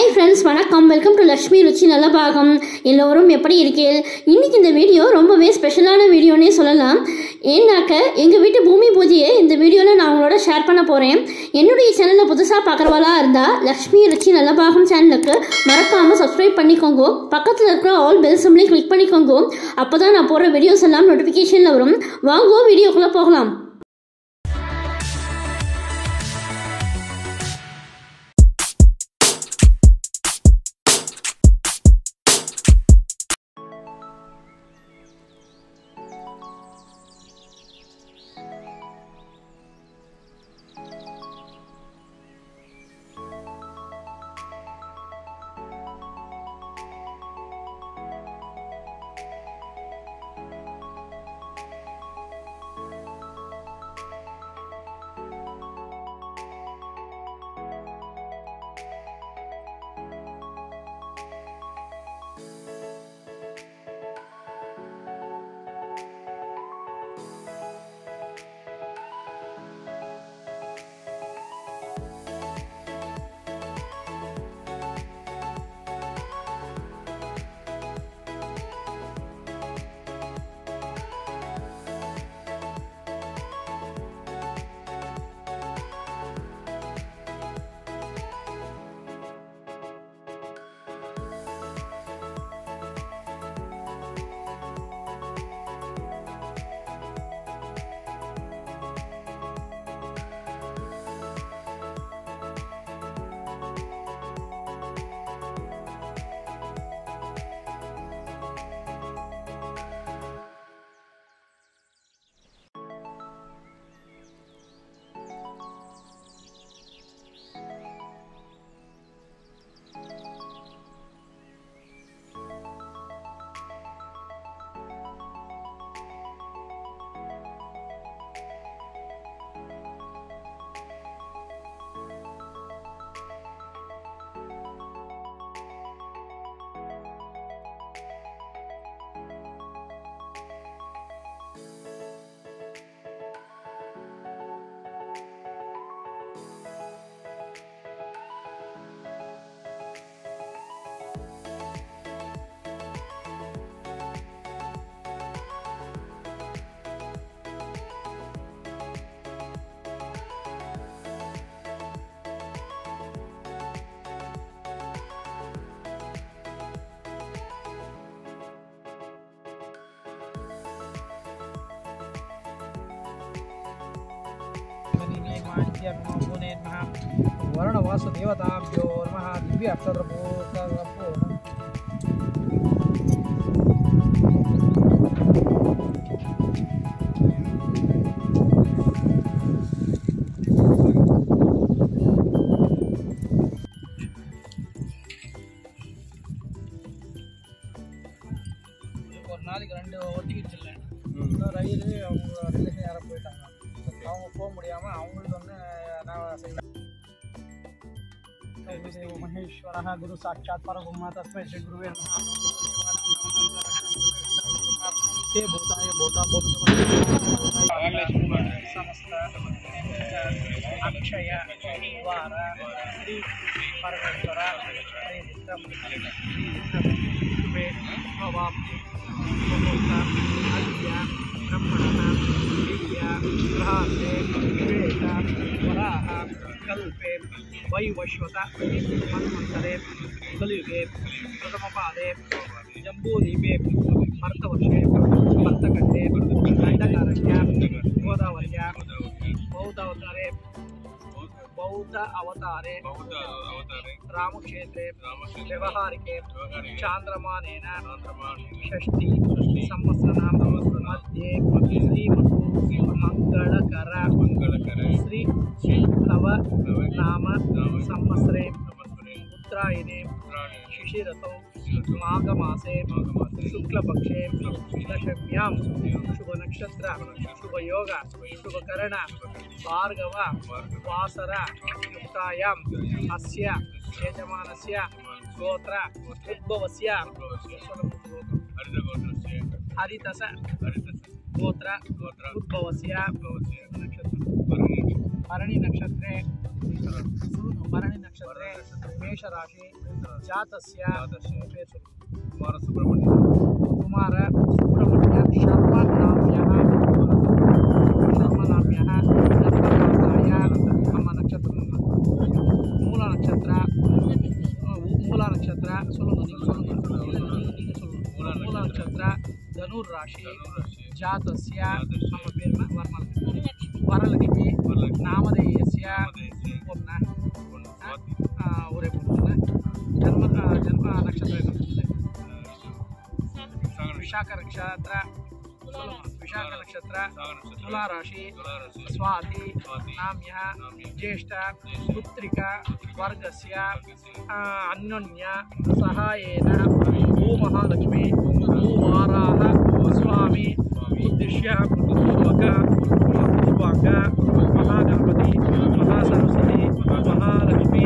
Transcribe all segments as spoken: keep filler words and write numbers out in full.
Hi friends, வணக்கம். Welcome to Lakshmi Ruchi நல்ல பாகம். எல்லோரும் எப்படி இருக்கீங்க? இன்னைக்கு இந்த வீடியோ ரொம்பவே ஸ்பெஷலான வீடியோனே சொல்லலாம். ஏன்னாக்க எங்கள் வீட்டு பூமி பூஜையை இந்த வீடியோவில் நான் உங்களோட ஷேர் பண்ண போகிறேன். என்னுடைய சேனலில் புதுசாக பார்க்குறவளா இருந்தால் லக்ஷ்மி ருச்சி நல்ல பாகம் சேனலுக்கு மறக்காமல் சப்ஸ்கிரைப் பண்ணிக்கோங்க. பக்கத்தில் இருக்கிற ஆல் பெல் சிம்லையும் கிளிக் பண்ணிக்கோங்க. அப்போ தான் நான் போடுற வீடியோஸ் எல்லாம் நோட்டிஃபிகேஷனில் வரும். வாங்க வீடியோக்குள்ளே போகலாம். वर्णवास देवताभ्यो नमः दिव्य अक्षरपो ஒரு நாளைக்கு ரெண்டு ஒட்டிக்கிட்டு இல்லை ரயில் அவங்க ரிலேஷன் யாரை போயிட்டாங்க அவங்க போக முடியாமல் அவங்களுக்கு வந்து நான் செய்யலாம் महेश्वरः गुरु साक्षात् परब्रह्म तस्मै श्री गुरुवे नमः हे भूताय भूता बोध समस्त अक्षय वार श्री परमेश्वर प्रेरितम भवाम अद्य ब्रह्मणः दिव्य ग्रहासे वेद वराह कल्पे वैवस्वत मन्वन्तरे कलियुगे प्रथमपादे जम्बूद्वीपे भरतवर्षे भरतखण्डे दण्डकारण्ये गोदावर्या बौद्धावतारे बौद्ध अवतारे रामक्षेत्रे व्यवहारिके चान्द्रमानेन षष्ठी संवत्सराणां मध्ये श्रीमतु मंगलकर श्री नव नाम संवत्सरे उत्तरायणे शिशिरतौ माघमासे शुक्लपक्षे दशम्यां शुभनक्षत्र शुभयोग शुभकरण भार्गव वासर युक्तायाम् अस्य यजमानस्य गोत्र उद्भवस्य हरितस गोत्र उद्भवस्य भरणी नक्षत्रे ಭರಣಿ ನಕ್ಷತ್ರ ಮೇಷರಾಶಿ ಜಾತಸ್ಯ ಕುಮಾರ ಸುಬ್ರಹ್ಮಣ್ಯ ಕುಮಾರ ಸುಬ್ರಹ್ಮಣ್ಯ ಶರ್ಮ ನಾಮ್ಯಃ ಶರ್ಮ ನಾಮ್ಯಃ ಜನ್ಮಕಾಲಾಯ ನಮ್ಮ ನಕ್ಷತ್ರ ಮೂಲ ನಕ್ಷತ್ರ ಮೂಲ ನಕ್ಷತ್ರ சொல்லுங்க நீங்க சொல்லுங்க நீங்க சொல்லுங்க ಮೂಲ ನಕ್ಷತ್ರ ಧನುರ್ ರಾಶಿ ಜಾತಸ್ಯ ನಮ್ಮ ಪೇರು ವರ್ಮಲ್ ವರಲಕ್ಷ್ಮಿ ನಾಮಧೇಯಸ್ಯ ಪೂರ್ಣ ಒರೇ ಪೂರ್ಣ ಜನ್ಮ ಜನ್ಮ ನಕ್ಷತ್ರ ವಿಶಾಖ ನಕ್ಷತ್ರ ವಿಶಾಖ ನಕ್ಷತ್ರ ತುಲಾ ರಾಶಿ ಸ್ವಾತಿ ನಾಮ್ಯ ಜ್ಯೇಷ್ಠ ಪುತ್ರಿಕ ವರ್ಗಸ್ಯ ಅನ್ಯೋನ್ಯ ಸಹಾಯೇನ ಭೂ ಮಹಾಲಕ್ಷ್ಮಿ ಭೂವಾರಾಹ ಸ್ವಾಮಿ ಉದ್ದೇಶ್ಯ ಪೂರ್ವಕ ಪೂರ್ವಾಂಗ ಮಹಾಗಣಪತಿ ಮಹಾಸರಸ್ವತಿ ಮಹಾಲಕ್ಷ್ಮಿ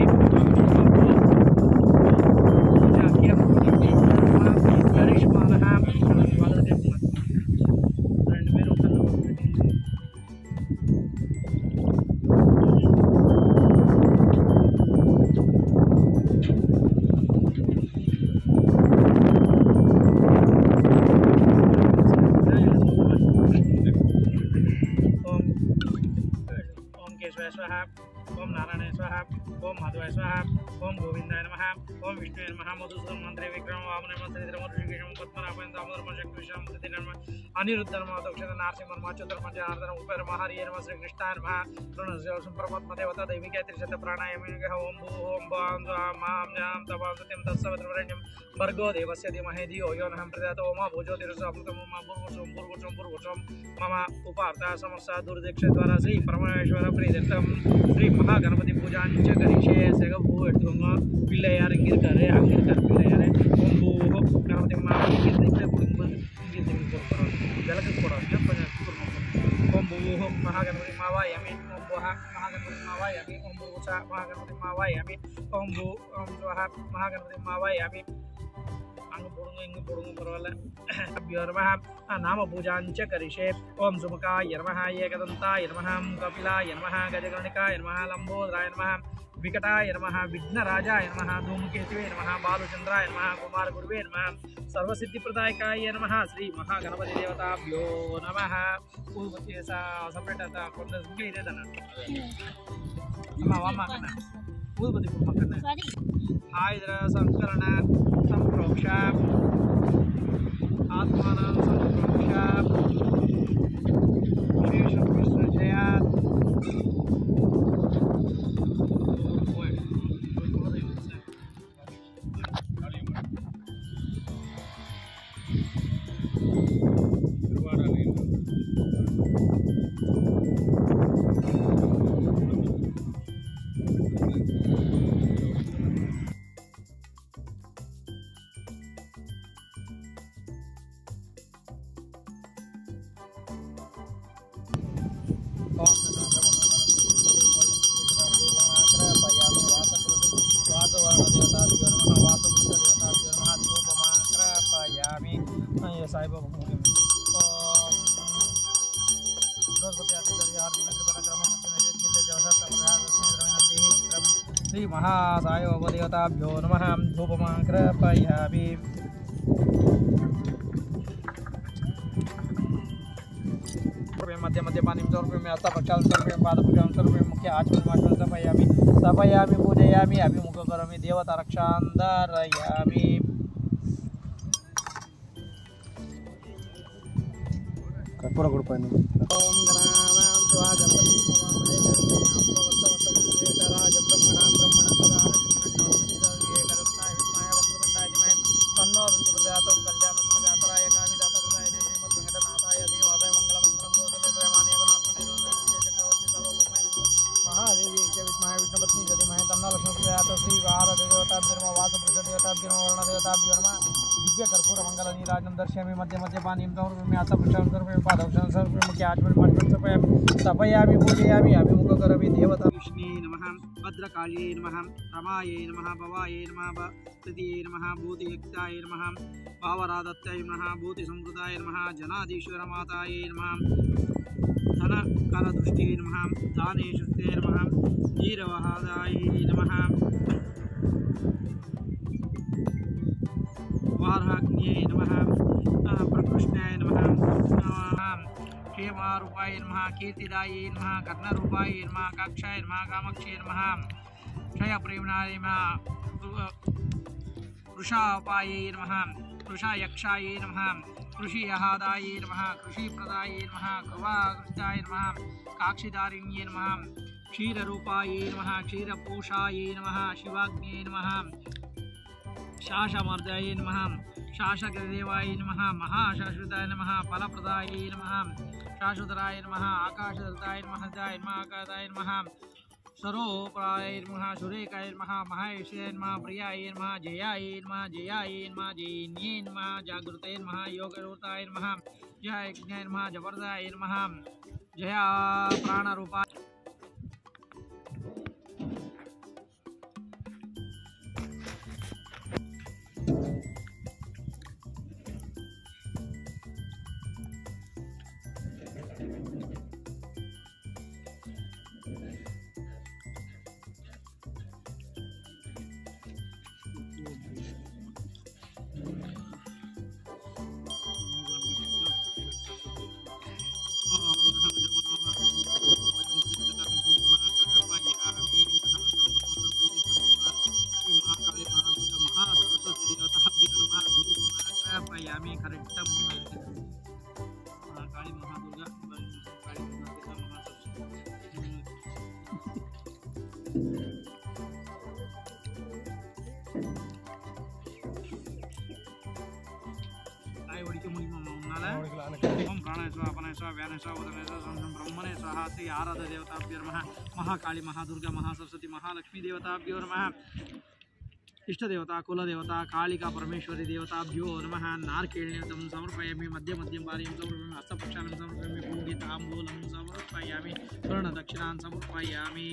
ओम नारायण स्वाहा ओम माधवाय स्वाहा ओम गोविंदाय नमः ओम विष्णुवे नमः मधुसूदन मंत्रे विक्रम वामन मंत्रे धर्म ऋषिकेशम पद्मनाभन दामोदर शक्तिशम सतीनर्म अनिरुद्ध नमः दक्षिण नारसिंह नमः चतुर्म जनार्दन उपेर महारिये नमः श्री कृष्णाय नमः प्रणस्य संप्रपद्म देवता दैविके त्रिशत प्राणायामेन ओम भू ओम बां मां जाम तवां सत्यं तत्सवितुर्वरेण्यं भर्गो देवस्य धीमहि धियो यो नः प्रचोदयात् ओम भुजोतिरसमृतं मम भूर्भुवस्सुं भूर्भुवस्सुं भूर्भुवस्सुं मम उपार्था समस्या दुर्दीक्ष द्वारा श्री परमेश्वर प्रीत्यर्थं श्री महागणपति पूजा च करिष्ये सेगभू एट्टुंगा पिल्लैयार इंगिरकारे अंगिरकार पिल्लैयारे ओम भू गणपति मा इंगिरते कुडुंब इंगिरते कोडुत्तारे जलक कोडोदु पंज कुडुंब ओम भू महागणपति मावायामि ओम भूः महागणपति मावायामि ओम भूषा महागणपति मावायामि ओम भू ओम स्वाहा महागणपति मावायामि अंग पोडुंग इंग पोडुंग परवल्ल अभ्यो नमः नाम पूजाञ्च करिष्ये ओम सुमुखाय नमः एकदन्ताय नमः कपिलाय नमः गजकर्णिकाय नमः लंबोदराय नमः विकटाय नमः विघ्नराजाय नमः धूमकेतुवे नमः बालचंद्राय नमः कुमारगुरुवे नमः सर्वसिद्धिप्रदायकाय नमः श्री महागणपति देवताभ्यो नमः पूर्वते सा सेपरेट आता ಕೊಂಡ ಹಿಂಗೆ ಇದೆ ದನ ಅಮ್ಮ ವಾಮ ಕನ್ನ पूर्वते ಕುಮ್ಮ ಕನ್ನ ಆಯ್ದ್ರ ಸಂಕರಣ ಸಂಪ್ರೋಕ್ಷ आत्मान संप्रोक्ष शेष विसर्जया साई बाबा श्री महासाय देवताभ्यो नमः धूपमाक्रपयामि मध्य मध्य पानी में में हस्ता प्रक्षालन में पाद प्रक्षालन में मुख्य आचमन स्थापयामि स्थापयामि पूजयामि अभिमुख करोमि देवता रक्षांदरयामि कर्पूर गुडपैन ओम गणानां त्वा गणपति भवामहे राजं ब्रह्मणां ब्रह्मणस्पदानं एकदन्ताय विद्महे वक्रतुण्डाय धीमहि तन्नो दन्ति प्रचोदयात् कल्याणं प्रजातराय कामिदातप्रदाय श्रीमद् वेङ्कटनाथाय श्रीवासाय मङ्गलमङ्गलं गोविन्दरामाय गणनाथाय चक्रवर्ती सर्वभौमाय महादेवी च विद्महे विष्णुपत्नी च धीमहि तन्नो लक्ष्मी प्रचोदयात् श्री वारदेवताभ्यो नमः वासपुरुषदेवताभ्यो नमः वर्णदेवताभ्यो नमः दिव्य कर्पूर मंगल नीराजन दर्शयामि मध्य मध्य पानीं समर्पयामि आसा प्रक्षालं समर्पयामि पादौषधं समर्पयामि मुख्य आचमनं समर्पयामि स्थापयामि पूजयामि अभिमुख करोमि देवता विष्णे नमः भद्रकाल्ये नमः रमायै नमः भवायै नमः तृतीयै नमः भूतियुक्ताय नमः भावराधत्यै नमः भूतिसंवृताय नमः जनाधीश्वर मातायै नमः धन कालदृष्टे नमः दानेशुते नमः वीरवहादायै नमः वाराग्न्यै नमः प्रकृष्णाय नमः क्षेमारूपाय नमः कीर्तिदायै नमः कर्णरूपाय नमः काक्षाय नमः कामाक्षाय नमः क्षयप्रेम्णाय नमः वृषापायै नमः वृषायक्षाय नमः कृषियहादाय नमः कृषिप्रदाय नमः कृपाकृष्टाय नमः काक्षिदारिण्ये नमः क्षीररूपाय नमः क्षीरपूषाय नमः शिवाग्न्ये नमः शासमर्दाय नमः शासकदेवाय नमः महाशाश्वताय नमः फलप्रदाय नमः शाश्वतराय नमः आकाशदत्ताय नमः हृदयाय नमः आकाशाय नमः सरोपराय नमः सुरेकाय नमः महेशाय नमः प्रियाय नमः जयाय नमः जयाय नमः जयिन्ये नमः जागृताय नमः योगरूपाय नमः जयज्ञाय नमः जबरदाय नमः जया प्राणरूपाय यामी करेक्ट काली महादुर्गा काली ताई वड़ी के मुनि उन्नाला ओम प्राणाय स्वाहा अपनाय स्वाहा व्यानाय स्वाहा उदनाय स्वाहा संसं ब्रह्मणे स्वाहा श्री आराध्य देवताभ्यो नमः महाकाली महादुर्गा महासरस्वती महालक्ष्मी देवताभ्यो नमः इष्टदेवता कुलदेवता कालिका परमेश्वरी देवताभ्यो नमः नारकेळ्यं समर्पयामि मध्य मध्यं पार्यं समर्पयामि हस्तप्रक्षालं समर्पयामि पुण्यताम्बूलं समर्पयामि स्वर्णदक्षिणां समर्पयामि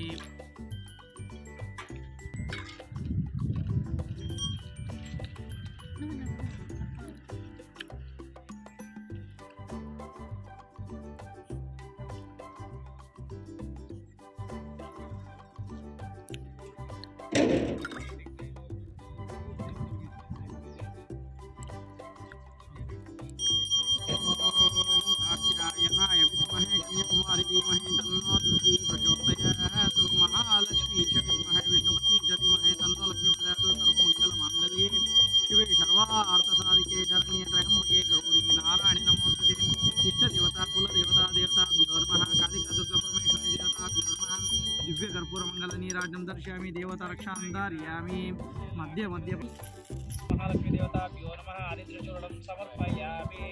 कुमारी धीमहि तन्नो दुर्गी प्रचोदयात् महालक्ष्मी च विद्महे विष्णुपत्नी च धीमहि तन्नो लक्ष्मी प्रचोदयात् सर्वमङ्गलमाङ्गल्ये शिवे सर्वार्थसाधिके शरण्ये त्र्यम्बके गौरी नारायणि नमोस्तुते इष्टदेवता कुलदेवता देवताभ्यो नमः कालिका दुर्गा परमेश्वरी देवताभ्यो नमः दिव्यकर्पूरमङ्गलनीराजं दर्शयामि देवतारक्षां धारयामि मध्ये मध्ये महालक्ष्मी देवताभ्यो नमः आदित्यचूर्णं समर्पयामि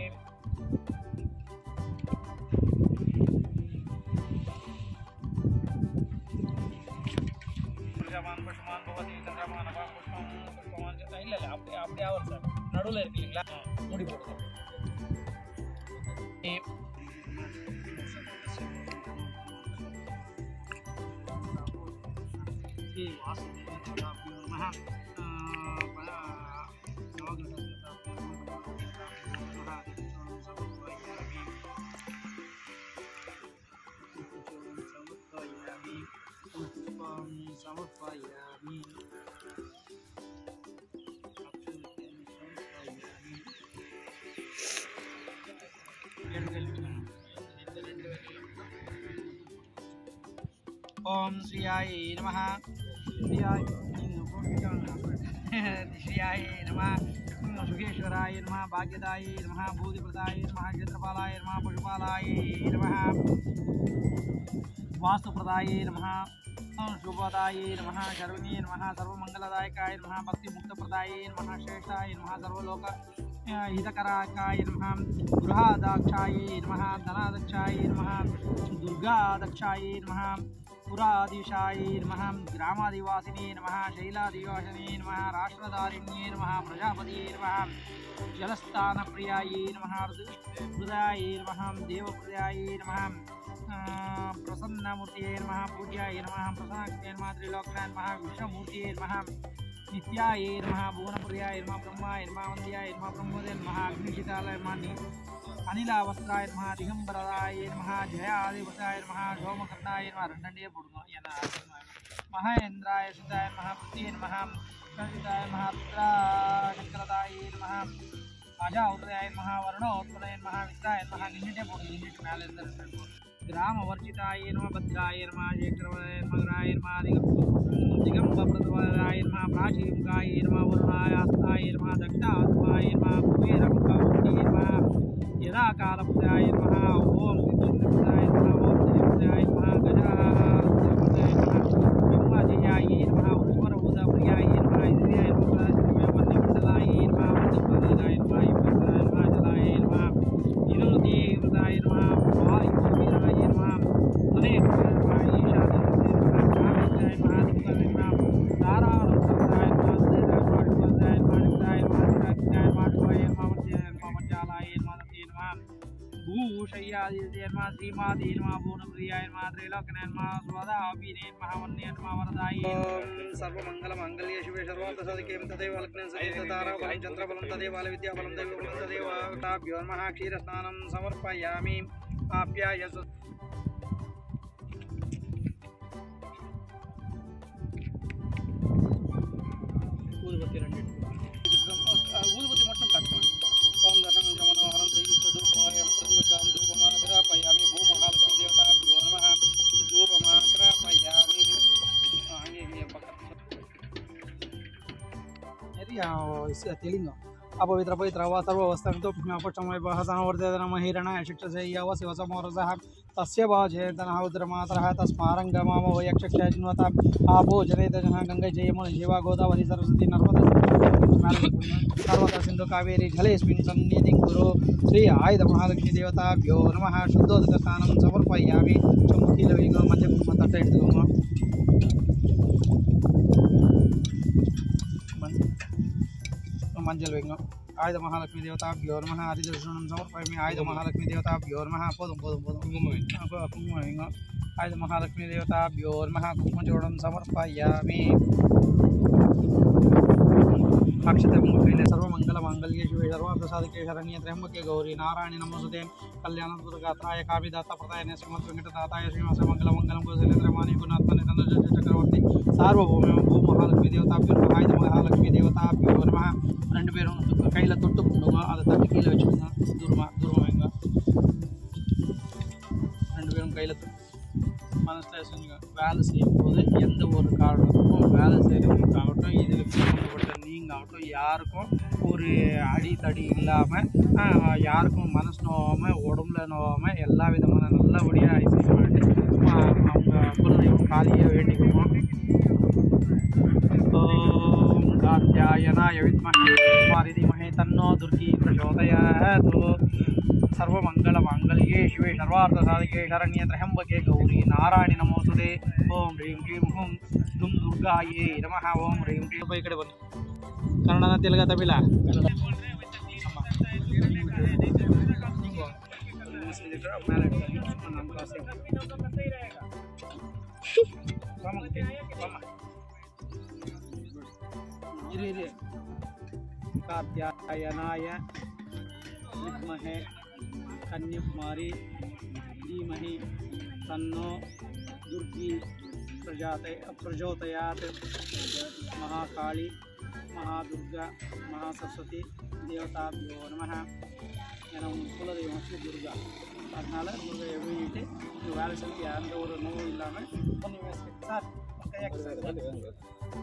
புஷ்மான் புஷ்மான் பவதி சந்திரமான் அபாம் புஷ்பம் புஷ்பமான் இல்லை இல்லை அப்படி அப்படியே ஆகும் சார் நடுவில் இருக்கு இல்லைங்களா மூடி போடுது समर्पयामि ओम श्रीयाय नमः श्रीयाय श्रीयाय नमः सुखेश्वराय नमः भाग्यदाय नमः भूतिप्रदाय नमः क्षेत्रपालाय नमः पशुपालाय नमः वास्तुप्रदाय नमः शुभदाय नमः शर्वणीय नमः सर्वमंगलदायकाय नमः भक्तिमुक्तप्रदाय नमः श्रेष्ठाय नमः सर्वलोक हितकराकाय नमः गृहाध्यक्षाय नमः धनाध्यक्षाय नमः दुर्गाध्यक्षाय नमः पुराधीशाय नमः ग्रामादिवासिने नमः शैलादिवासिने नमः राष्ट्रधारिण्ये नमः प्रजापतिये नमः जलस्थानप्रियाय नमः हृदयाय नमः देवप्रियाय नमः प्रसन्नमूर्तिये नमः पूज्याय नमः प्रसन्नाय नमः त्रिलोकनाय नमः विष्णुमूर्तिये नमः नित्याय नमः भुवनप्रियाय नमः ब्रह्माय नमः वन्द्याय नमः ब्रह्मोदय नमः अग्निशितालय नमः अनिलावस्त्राय नमः दिगंबराय नमः जयादिवसाय नमः सोमकर्णाय नमः रंडंडे पुडुंगा एना महेन्द्राय सुताय नमः पृथ्वी नमः संहिताय नमः रुद्राशंकरदाय नमः अजाउदयाय नमः वर्णोत्पलाय नमः वित्राय नमः निन्निटे पुडुंगा निन्निटे मेले अंदर ग्रामवर्जिताय नमः भद्राय नमः शेखरवाय नमः ग्राय नमः दिगंबप्रदवाय नमः प्राचीमुखाय नमः वरुणाय हस्ताय नमः दक्षात्माय नमः कुबेरमुखाय नमः यदाकालपुत्राय नमः ओम सिद्धिपुत्राय नमः ओम सिद्धिपुत्राय नमः गजापुत्राय नमः ब्रह्मजयाय नमः उष्मरभूतप्रियाय नमः इंद्रियाय नमः वन्यमण्डलाय नमः वन्यपदाय नमः युक्ताय नमः जलाय नमः निरुदेवताय नमः वायुवीराय नमः तदेवाय नमः ईशानाय नमः चामित्राय नमः दिक्पालाय नमः तारारुद्राय नमः सुदेवाय नमः नित्याय नमः नित्याय नमः शिवाय नमः वज्राय नमः वज्रालाय नमः भूषय्यादित्य नमः श्रीमादे नमः भुवनप्रियाय नमः त्रैलोक्यनाय नमः स्वदाभिने नमः वन्ये नमः वरदाय ओम सर्वमंगलमांगल्ये शिवे सर्वार्थसाधिके तदेव लग्नं सहिततारा बलं चन्द्रबलं तदेव बालविद्याबलं दैवबलं तदेव ताभ्यो नमः क्षीरस्नानं समर्पयामि आप्यायस ऊदबत्ती रंडे ऊदबत्ती मट्टम कट माडि ओम दशम जमनोहरं दैयुक्त धूपमार्गं प्रतिवचां धूपमाग्रापयामि भू महालक्ष्मी देवताभ्यो नमः धूपमाग्रापयामि हंगे हिंगे पक्का यदि इससे तेलिंगा अपवित्र पवित्र वा सर्ववस्थान्तो पुष्टमय बहसनवर्धेत नमः हिरणाय शिक्षसेय्यव शिवसमोरसः तस्य भाजेतनः उद्रमातरः तस्मारङ्गमाम वयक्षक्षयजिन्वता आपो जनेत जनः गङ्गे जयमुना शिवा गोदावरी सरस्वती नर्मदा नर्मदा सिन्धु कावेरी जलेऽस्मिन् सन्निधिं कुरु श्री आयुध महालक्ष्मी देवताभ्यो नमः शुद्धोदकस्नानं समर्पयामि चमुखीलविंगो मध्यकुङ्कुम तट्ट हिडिದುಕೊಂಡು मंजल वेंग आयुध महालक्ष्मी देवताभ्यो नमः आदिदर्शनं समर्पयामि आयुध महालक्ष्मी देवताभ्यो नमः पोदं पोदं पोदं कुंकुम वेंग आयुध महालक्ष्मी देवताभ्यो नमः कुंकुमचूर्णं समर्पयामि अक्षतमुखैले सर्वमंगलमांगल्ये शिवे सर्वार्थसाधिके शरण्ये त्र्यंबके गौरी नारायणि नमोस्तुते कल्याणप्रदगात्राय काव्यदाताप्रदायने श्रीमद्वेंकटनाथाय श्रीनिवास मंगलमंगलं कौशलेन्द्रमानि गुणात्मने तनुज चक्रवर्ती सार्वभौम भू महालक्ष्मी देवताभ्यो नमः आयुध महालक्ष्मी देवताभ्यो नमः ரெண்டு பேரும் கையில் தொட்டு கொண்டுங்க அதை தட்டி கீழே வச்சுக்கோங்க தூரமாக தூரமாக வைங்க ரெண்டு பேரும் கையில் மனசில் செஞ்சுங்க வேலை செய்யும் போது எந்த ஒரு காரணத்துக்கும் வேலை செய்கிறவங்களுக்காகட்டும் இதில் சம்மந்தப்பட்ட நீங்கள் ஆகட்டும் யாருக்கும் ஒரு அடி தடி இல்லாமல் யாருக்கும் மனசு நோவாமல் உடம்புல நோவாமல் எல்லா விதமான நல்லபடியாக ஐசிசி பண்ணிட்டு அவங்க குலதெய்வம் காலியை வேண்டிக்குவோம். ओम कात्यायनाय विद्महे कुमारी धीमहि तन्नो दुर्गी प्रचोदयात् सर्वमंगलमांगल्ये शिवे सर्वार्थसाधिके शरण्ये त्र्यंबके गौरी नारायणि नमोस्तुते ओम ह्रीं क्लीं हुं दुं दुर्गायै नमः ओम ह्रीं क्लीं ಈ ಕಡೆ ಬನ್ನಿ ಕನ್ನಡನ ತೆಲುಗು ತಮಿಳ कात्यायनाय विद्महे कन्याकुमारी धीमहि तन्नो दुर्गी प्रजाते प्रचोदयात् महाकाली महादुर्गा महासरस्वती देवताभ्यो नमः एन कुलदेवम श्री दुर्गा அதனால முருகை வேண்டிட்டு இந்த வேலை செஞ்சு எந்த ஒரு நோவும் இல்லாமல் பண்ணி வச்சுட்டு சார் கையாக்கு சார்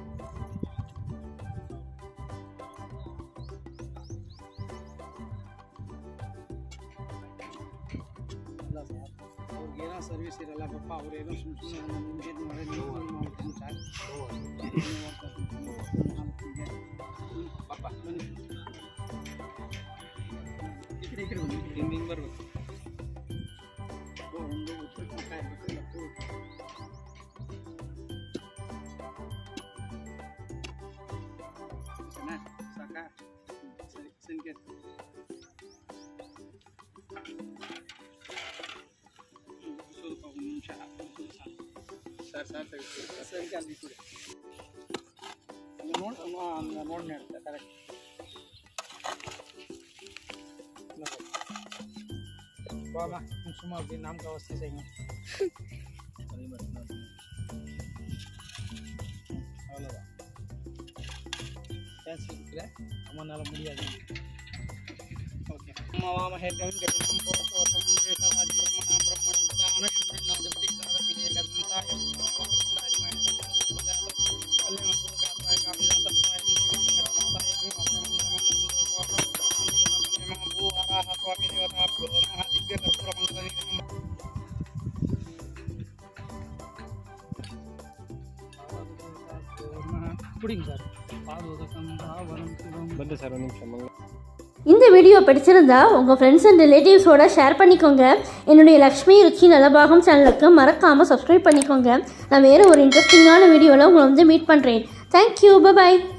ಅವ್ರಿಗೇನೋ ಸರ್ವಿಸ್ ಇರಲ್ಲ ಪಾಪ ಅವರೇನೋ ಸುಮ್ಮನೆ ಸುಮ್ಮನೆ ಮುಂಜಾನೆ ಮಾಡಿ ನೀವು ಮಾಡ್ತೀನಿ ಸರ್ ಪಾಪ ಬನ್ನಿ ಈ ಕಡೆ ಈ ಕಡೆ ಬನ್ನಿ ಹಿಂಗೆ ಹಿಂಗೆ ಬರ್ಬೇಕು ಒಂದು ಉತ್ತರ ಕಾಯ್ಬೇಕು ಸಾಕಾ ಸರಿ ಸಂಕೇತ ಸರ್ ಸರ್ ಸರಿ ಅಲ್ಲಿ ಕೊಡಿ ನೋಡಿ அந்த நோட் எடுத்த கரெக்ட் बाबा सुमा अपने नाम का अवस्था செய்யுங்க அவ்வளவுதான் சான்ஸ் இருக்குல நம்மனால முடியாது ஓகே மாமா ஹேர்கன் கட்டினம் போறோம் தேசராஜ பிரம்மண பிரம்மண தான சுண்ண நவதி தாரமிலே கர்மந்தாய வந்தந்தாரி மைந்தன பதால கல்யாண புரகா பாய காபிதாத பிரமாய சிவலிங்க மாதாய மம பூ ஆராஹ சுவாமி தேவதா பிரபுனா दिव्य कर्पूर मंगल புடிங்க சார் பாதுகாக்கம் பாவனம் சிவம் வந்து சார் ஒரு நிமிஷம் இந்த வீடியோ பிடிச்சிருந்தா உங்கள் ஃப்ரெண்ட்ஸ் அண்ட் ரிலேட்டிவ்ஸோட ஷேர் பண்ணிக்கோங்க. என்னுடைய லக்ஷ்மி ருச்சி நலபாகம் சேனலுக்கு மறக்காமல் சப்ஸ்கிரைப் பண்ணிக்கோங்க. நான் வேறு ஒரு இன்ட்ரெஸ்டிங்கான வீடியோவில் உங்களை வந்து மீட் பண்ணுறேன். தேங்க்யூ, பை பாய்.